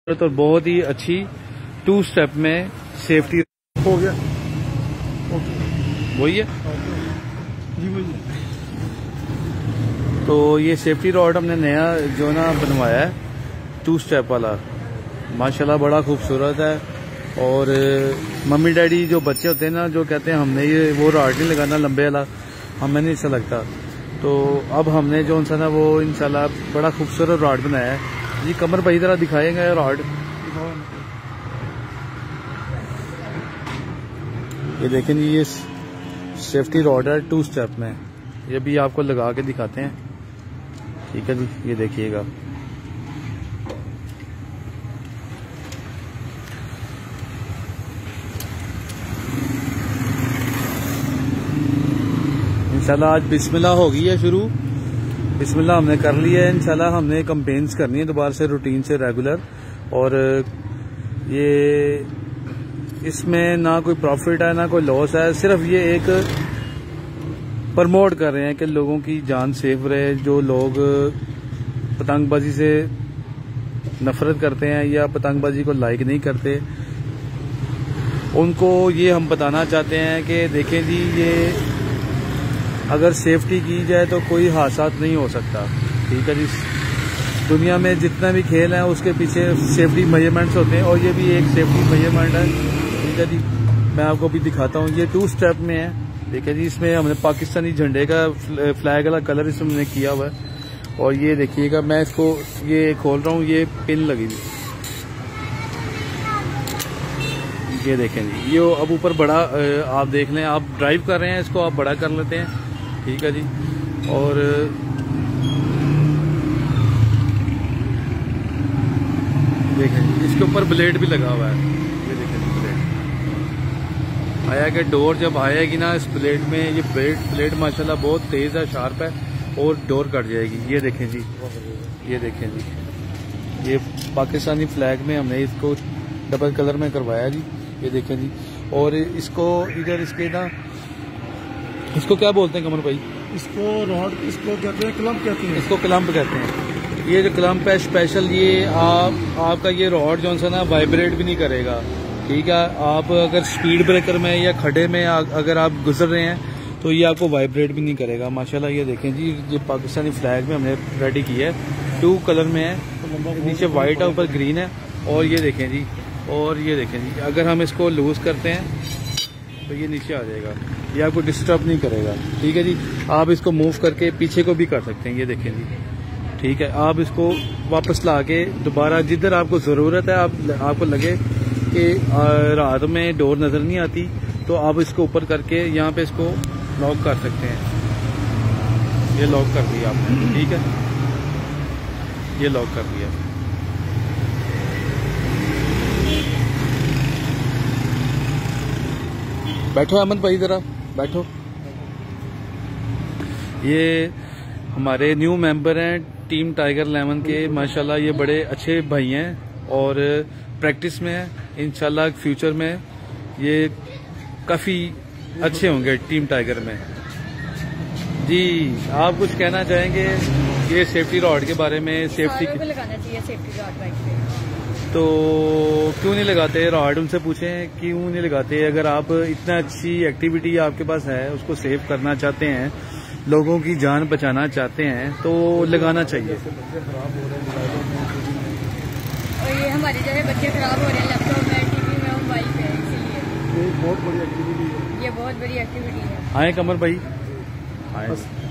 तो बहुत ही अच्छी 2 स्टेप में सेफ्टी हो गया। वही है जी वही है। तो ये सेफ्टी रॉड हमने नया जो ना बनवाया है 2 स्टेप वाला, माशाल्लाह बड़ा खूबसूरत है। और मम्मी डैडी जो बच्चे होते हैं ना, जो कहते हैं हमने ये वो रॉड नहीं लगाना लंबे वाला, हमें नहीं अच्छा लगता। तो अब हमने जो सा ना वो इंशाल्लाह बड़ा खूबसूरत रॉड बनाया है। जी कमर भाई जरा दिखाएंगे रॉड। ये देखें जी, ये सेफ्टी रॉड है 2 स्टेप में। ये भी आपको लगा के दिखाते हैं, ठीक है जी। ये देखिएगा, इंशाल्लाह आज बिस्मिल्लाह हो गई है शुरू। बिस्मिल्लाह हमने कर लिया है। इंशाल्लाह हमने कैंपेन्स करनी है दोबारा से, रूटीन से रेगुलर। और ये इसमें ना कोई प्रॉफिट है ना कोई लॉस है, सिर्फ ये एक प्रमोट कर रहे हैं कि लोगों की जान सेफ रहे। जो लोग पतंगबाजी से नफरत करते हैं या पतंगबाजी को लाइक नहीं करते, उनको ये हम बताना चाहते हैं कि देखें जी, ये अगर सेफ्टी की जाए तो कोई हादसा नहीं हो सकता, ठीक है जी। दुनिया में जितना भी खेल है उसके पीछे सेफ्टी मेजरमेंट्स होते हैं, और ये भी एक सेफ्टी मेजरमेंट है, ठीक है जी। मैं आपको भी दिखाता हूँ। ये 2 स्टेप में है, ठीक है जी। इसमें हमने पाकिस्तानी झंडे का फ्लैग वाला कलर इसमें हमने किया हुआ है। और ये देखिएगा, मैं इसको ये खोल रहा हूँ, ये पिन लगी हुई, ये देखें जी। ये अब ऊपर बड़ा आप देख लें, आप ड्राइव कर रहे हैं इसको, आप बड़ा कर लेते हैं, ठीक है जी। और देखें जी, इसके ऊपर ब्लेड भी लगा हुआ है, ये देखें जी। ब्लेड आया कि डोर जब आएगी ना, इस ब्लेड में ये ब्लेड माशाल्लाह बहुत तेज है, शार्प है, और डोर कट जाएगी। ये देखें जी, ये देखें जी। ये पाकिस्तानी फ्लैग में हमने इसको डबल कलर में करवाया जी, ये देखें जी। और इसको इधर इसके ना, इसको क्या बोलते हैं कमर भाई? इसको रॉड, इसको कहते हैं क्लम्प कहते हैं। इसको क्लम्प कहते हैं। ये जो क्लम्प है स्पेशल, ये आपका ये रॉड जो सा ना वाइब्रेट भी नहीं करेगा, ठीक है। आप अगर स्पीड ब्रेकर में या खड्डे में अगर आप गुजर रहे हैं तो ये आपको वाइब्रेट भी नहीं करेगा, माशाल्लाह। ये देखें जी, ये पाकिस्तानी फ्लैग में हमने रेडी किया है, 2 कलर में है, नीचे वाइट है, ऊपर ग्रीन है। और ये देखें जी, और ये देखें जी, अगर हम इसको लूज करते हैं तो ये नीचे आ जाएगा, ये आपको डिस्टर्ब नहीं करेगा, ठीक है जी। आप इसको मूव करके पीछे को भी कर सकते हैं, ये देखें जी, ठीक है। आप इसको वापस ला के दोबारा जिधर आपको ज़रूरत है, आपको लगे कि रात में डोर नज़र नहीं आती, तो आप इसको ऊपर करके यहाँ पे इसको लॉक कर सकते हैं। ये लॉक कर दिया आपने, ठीक है, ये लॉक कर दिया। बैठो अहमद भाई, जरा बैठो। ये हमारे न्यू मेंबर हैं टीम टाइगर 11 के, माशाल्लाह ये बड़े अच्छे भाई हैं और प्रैक्टिस में हैं। इंशाल्लाह फ्यूचर में ये काफ़ी अच्छे होंगे टीम टाइगर में। जी आप कुछ कहना चाहेंगे ये सेफ्टी रॉड के बारे में? सेफ्टी को लगाना चाहिए सेफ्टी रॉड बाइक पे, तो क्यों नहीं लगाते रॉड? उनसे पूछें क्यों नहीं लगाते। अगर आप इतना अच्छी एक्टिविटी आपके पास है, उसको सेव करना चाहते हैं, लोगों की जान बचाना चाहते हैं, तो लगाना चाहिए। और ये हमारे जो है बच्चे खराब हो रहे हैं लैपटॉप में, टीवी में, मोबाइल पे, इसीलिए ये बहुत बड़ी एक्टिविटी है। ये बहुत बड़ी एक्टिविटी है। आए कमर भाई, आए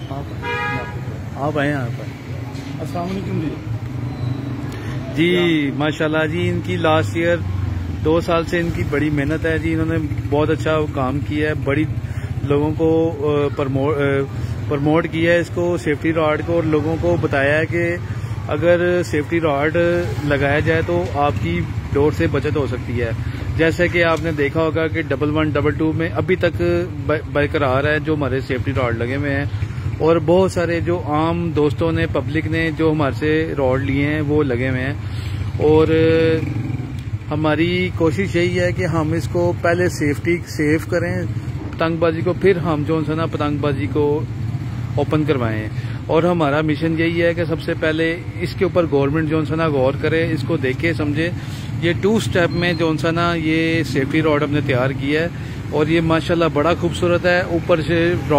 आप आए यहाँ पर। अस्सलाम वालेकुम जी। जी माशाल्लाह जी, इनकी लास्ट ईयर 2 साल से इनकी बड़ी मेहनत है जी। इन्होंने बहुत अच्छा काम किया है, बड़ी लोगों को प्रमोट किया है इसको, सेफ्टी रॉड को, और लोगों को बताया है कि अगर सेफ्टी रॉड लगाया जाए तो आपकी डोर से बचत हो सकती है। जैसे कि आपने देखा होगा कि 11, 22 में अभी तक बरकरार है जो हमारे सेफ्टी रॉड लगे हुए हैं, और बहुत सारे जो आम दोस्तों ने, पब्लिक ने जो हमारे से रॉड लिए हैं वो लगे हुए हैं। और हमारी कोशिश यही है कि हम इसको पहले सेफ करें पतंगबाजी को, फिर हम जो है ना पतंगबाजी को ओपन करवाएं। और हमारा मिशन यही है कि सबसे पहले इसके ऊपर गवर्नमेंट जो सा ना गौर करे, इसको देखे समझे। ये 2 स्टेप में जो सा ना ये सेफ्टी रॉड हमने तैयार किया है और ये माशाल्लाह बड़ा खूबसूरत है। ऊपर से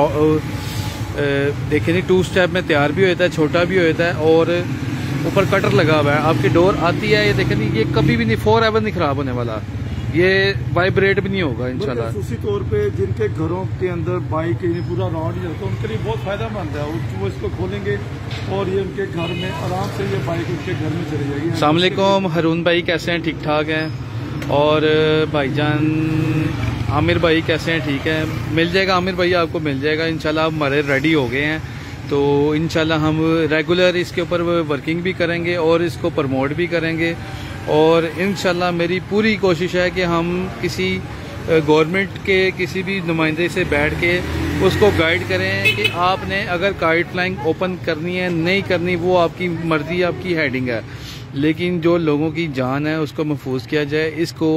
देखें नहीं 2 स्टेप में तैयार भी होता है, छोटा भी होता है और ऊपर कटर लगा हुआ है। आपकी डोर आती है, ये देखें नहीं, ये कभी भी नहीं फॉरएवर नहीं खराब होने वाला, ये वाइब्रेट भी नहीं होगा इंशाल्लाह। उसी तौर पे जिनके घरों के अंदर बाइक पूरा रॉड ही रहता है उनके लिए बहुत फायदेमंद है। वो इसको खोलेंगे और ये उनके घर में आराम से ये बाइक उनके घर में चली जाएगी। अस्सलाम वालेकुम, हरून भाई कैसे हैं? ठीक ठाक हैं। और भाईजान आमिर भाई कैसे हैं? ठीक है, मिल जाएगा आमिर भाई, आपको मिल जाएगा इंशाल्लाह। हमारे रेडी हो गए हैं तो इंशाल्लाह हम रेगुलर इसके ऊपर वर्किंग भी करेंगे और इसको प्रमोट भी करेंगे। और इंशाल्लाह मेरी पूरी कोशिश है कि हम किसी गवर्नमेंट के किसी भी नुमाइंदे से बैठ के उसको गाइड करें कि आपने अगर काइट फ्लाइंग ओपन करनी है नहीं करनी, वो आपकी मर्जी, आपकी हेडिंग है, लेकिन जो लोगों की जान है उसको महफूज किया जाए,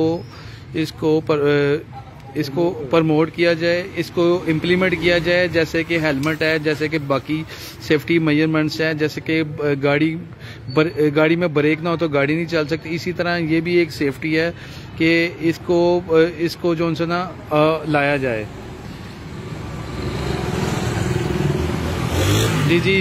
इसको प्रमोट किया जाए, इसको इम्प्लीमेंट किया जाए। जैसे कि हेलमेट है, जैसे कि बाकी सेफ्टी मेजरमेंट्स हैं, जैसे कि गाड़ी में ब्रेक ना हो तो गाड़ी नहीं चल सकती, इसी तरह ये भी एक सेफ्टी है कि इसको जो उनसे ना लाया जाए। जी जी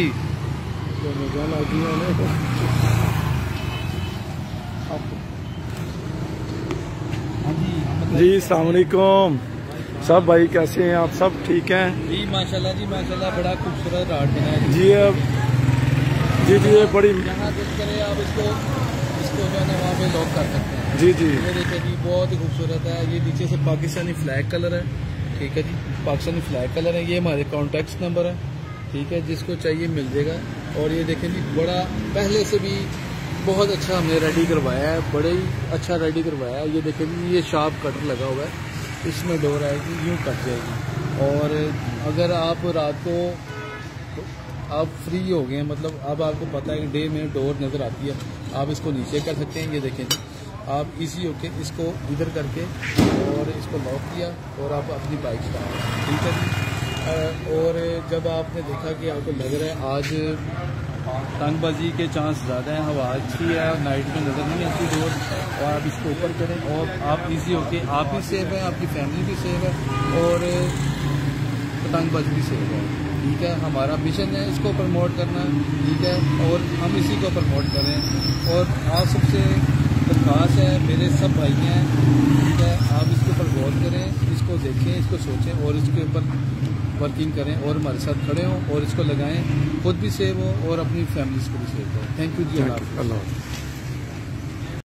जी अस्सलाम वालेकुम सब भाई, कैसे हैं आप? सब ठीक हैं जी माशाल्लाह जी माशाल्लाह, बड़ा खूबसूरत रॉड बना है जी। अब जी ये बड़ी यहाँ दिल करे आप इसको जो है ना वहाँ पे लॉक कर सकते हैं। जी जी ये देखिए जी, बहुत ही खूबसूरत है। ये नीचे से पाकिस्तानी फ्लैग कलर है, ठीक है जी, पाकिस्तानी फ्लैग कलर है। ये हमारे कॉन्टैक्ट नंबर है, ठीक है, जिसको चाहिए मिल जाएगा। और ये देखें जी, बड़ा पहले से भी बहुत अच्छा हमने रेडी करवाया है, बड़े ही अच्छा रेडी करवाया है। ये देखें जी, ये शार्प कटर लगा हुआ है, इसमें डोर आएगी, यूँ कट जाएगी। और अगर आप रात को आप फ्री हो गए, मतलब अब आपको पता है कि डे में डोर नज़र आती है, आप इसको नीचे कर सकते हैं। ये देखें जी, आप इजी होके इसको इधर करके और इसको लॉक किया और आप अपनी बाइक स्टार्ट, ठीक है जी। और जब आपने देखा कि आपको लग रहा है आज तंगबाजी के चांस ज़्यादा है, हवा अच्छी है, नाइट में नज़र नहीं आती डोर, और आप इसको ऊपर करें और आप इजी होके आप भी सेफ है, आपकी फैमिली भी सेफ है और पतंगबाजी भी सेफ है, ठीक है। हमारा मिशन है इसको प्रमोट करना, ठीक है, और हम इसी को प्रमोट करें। और आप सबसे दरख्वास्त है, मेरे सब भाई हैं, ठीक है, आप इसके ऊपर गौर करें, इसको देखें, इसको सोचें और इसके ऊपर वर्किंग करें और हमारे साथ खड़े हों और इसको लगाएं, खुद भी सेव हो और अपनी फैमिलीज को भी सेव करें। Thank you ji, Allah.